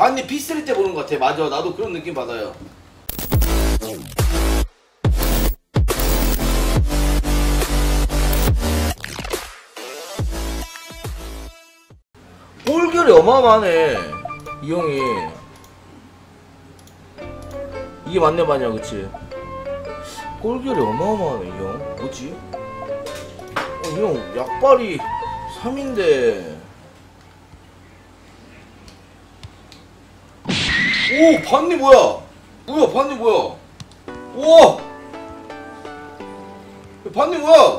반니 P3 때 보는 것 같아. 맞아, 나도 그런 느낌 받아요. 골결이 어마어마하네 이 형이. 이게 맞네 맞냐 그치? 골결이 어마어마하네 이 형. 뭐지? 이 형 약발이 3인데. 오! 반니 뭐야? 뭐야 반니 뭐야? 우와! 반니 뭐야?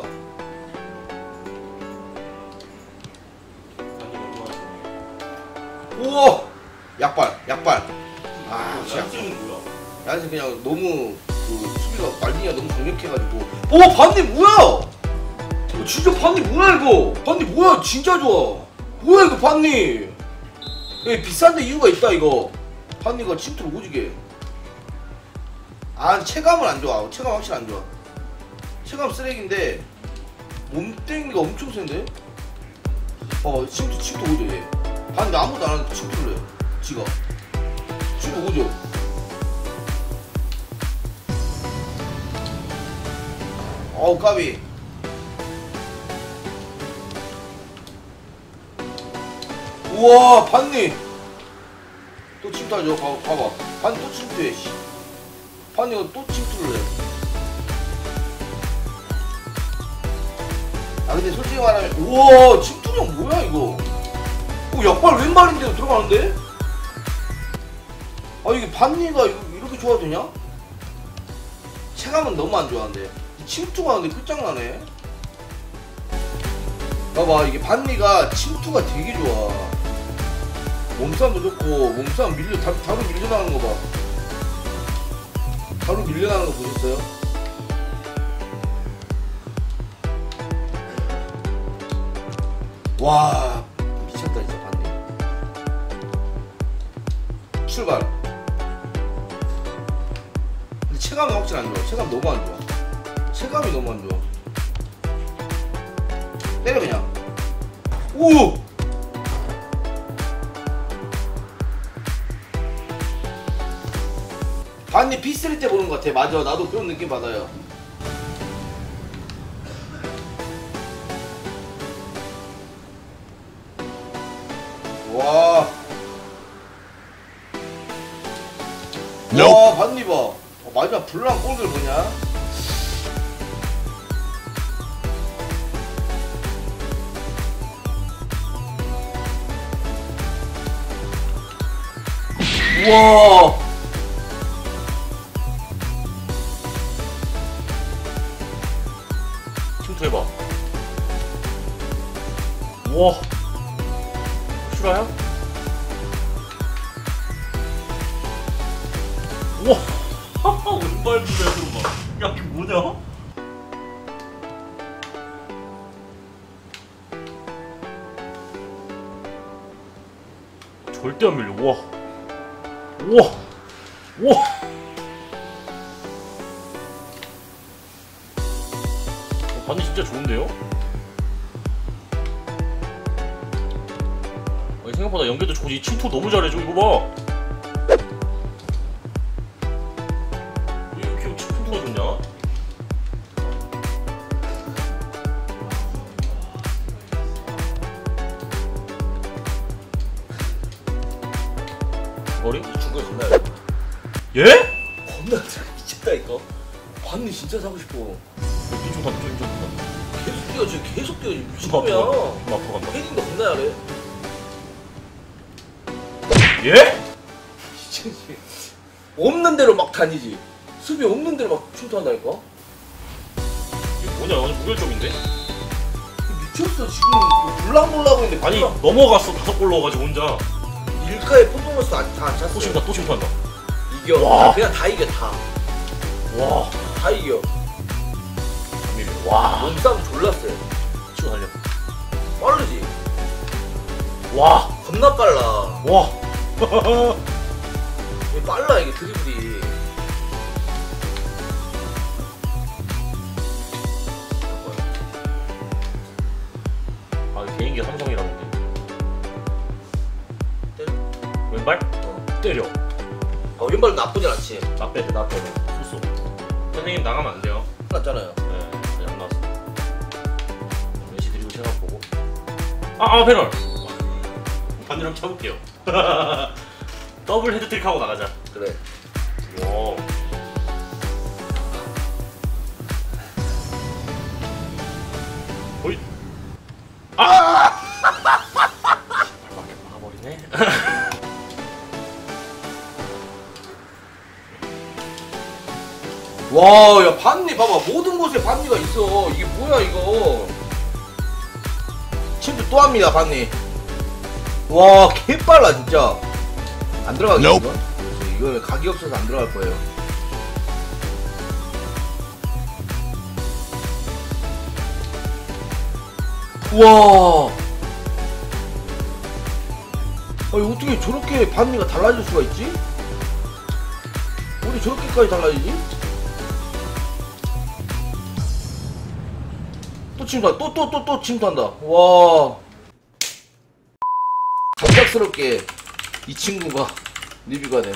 우와! 약발 아 진짜 양심은 뭐야? 야는 그냥 너무 그 수비가 말리니가 너무 강력해가지고. 오! 반니 뭐야? 진짜 반니 뭐야 이거? 반니 뭐야 진짜 좋아. 뭐야 이거 반니? 예, 비싼데 이유가 있다 이거. 반니가 침투를 오지게. 아 체감은 안 좋아. 체감 확실히 안 좋아. 체감 쓰레기인데 몸땡이가 엄청 센데? 침투 오죠 얘. 반니 아무도 안 하는데 침투를 해. 지가. 침투 오죠. 어우 까비. 우와 반니 또 침투하죠. 봐봐 반니 또 침투해. 반니가 또 침투를 해. 아 근데 솔직히 말하면 우와 침투력 뭐야 이거. 오 약발 왼발인데도 들어가는데? 아 이게 반니가 이렇게 좋아도 되냐? 체감은 너무 안 좋아하는데 침투가 하는데 끝장나네. 봐봐 이게 반니가 침투가 되게 좋아. 몸싸움도 좋고 몸싸움 다루 밀려나가는 거 봐. 다루 밀려나가는 거 보셨어요? 와 미쳤다 진짜 반니. 출발. 근데 체감이 확실히 안 좋아. 체감 너무 안 좋아. 체감이 너무 안 좋아. 때려 그냥. 오! 반니 P3 때 보는 것 같아. 맞아, 나도 그런 느낌 받아요. 와. 와 반니 봐. 마지막 블랑 골들 뭐냐? 우와. 침투해봐. 우와. 실화야? 우와. 왼발 부대로 막. 야, 이게 뭐냐? 절대 안 밀려. 우와. 우와. 우와. 반니 진짜 좋은데요? 생각보다 연결도 좋고 이 침투 너무 잘해줘. 이거 봐. 왜 이렇게 침투가 좋냐? 머리? 중국에 겁나 잘. 예? 겁나 잘 미쳤다니까. 반니 진짜 사고 싶어. 좀 간다, 좀 간다. 계속 뛰어 지금 계속 뛰어 지금 좀 미친놈이야. 앞으로 간다. 헤딩도 겁나 잘해. 예? 없는 대로 막 다니지. 수비 없는 대로 막 침투한다니까. 이게 뭐냐? 완전 무결점인데? 미쳤어 지금. 불랑불라고 있는데. 아니 넘어갔어. 5골 넣어가지고 혼자. 일카에 퍼포먼스 다 찼어. 또 침투한다, 또 침투한다. 이겨. 와. 그냥 다 이겨 다. 와. 다 이겨. 와. 몸싸움 졸라 세. 치고 달려. 빠르지. 와. 겁나 빨라. 와. 이게 빨라 이게 드리블이. 아 개인기가 삼성이라는데. 때려? 왼발? 어. 때려. 왼발 나쁘진 않지. 나 빼. 소소. 선생님 나가면 안 돼요. 났잖아요. 네, 아직 안 나왔어. 메시 드리고 생각 보고. 패널. 반대랑 쳐볼게요. 더블 헤드트릭 하고 나가자. 그래. 와. 호잇. 막아버리네. 와, 야, 반니 봐봐. 모든 곳에 반니가 있어. 이게 뭐야, 이거. 침투 또 합니다, 반니. 와, 개빨라, 진짜. 안 들어가겠어, 이건? 이거 각이 없어서 안 들어갈 거예요. 우와. 아니, 어떻게 저렇게 반니가 달라질 수가 있지? 우리 저렇게까지 달라지지? 또 침투한다. 또 침투한다. 와. 갑작스럽게 이 친구가 리뷰가 돼요.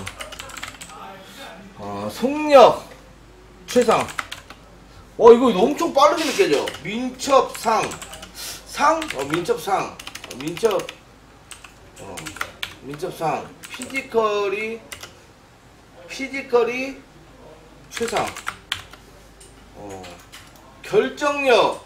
속력 최상. 와, 이거 엄청 빠르게 느껴져. 민첩상. 민첩상. 민첩상. 피지컬이 최상. 결정력.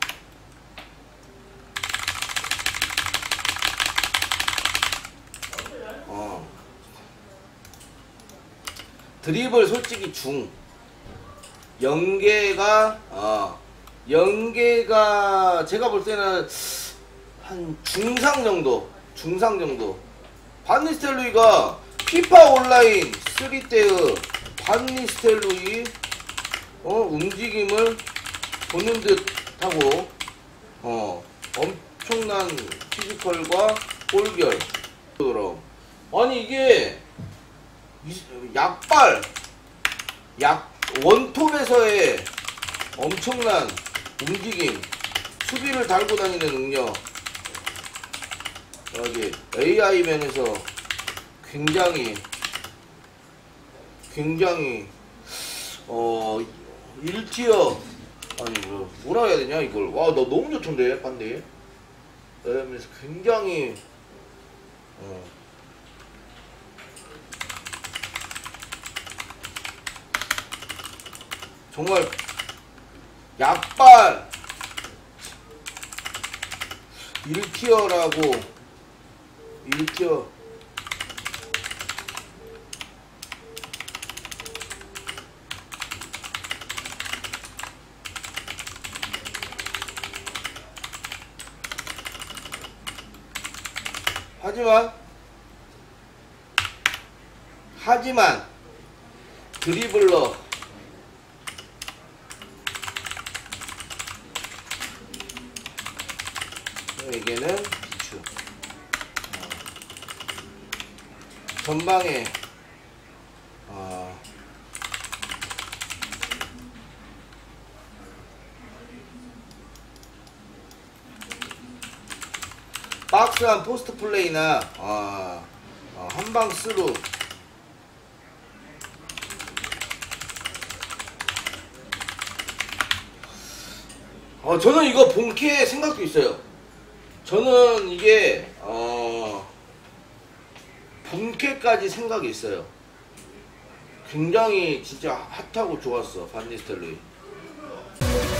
드리블 솔직히 중. 연계가 제가 볼 때는 한 중상 정도. 반니스텔로이가 피파 온라인 3때의 반니스텔로이 움직임을 보는 듯하고 엄청난 피지컬과 골결. 아니 이게 원톱에서의 엄청난 움직임, 수비를 달고 다니는 능력, 여기 AI 면에서 굉장히 1티어 아니 뭐라 해야 되냐 이걸. 와, 나 너무 좋던데 반대. 그래서 굉장히 정말 약발 1티어라고 1티어 하지만 드리블러 에게는 비추. 전방에 박스한 포스트 플레이나 한방 스루 저는 이거 본캐 생각도 있어요. 저는 이게 본캐까지 생각이 있어요. 굉장히 진짜 핫하고 좋았어 반니스텔로이.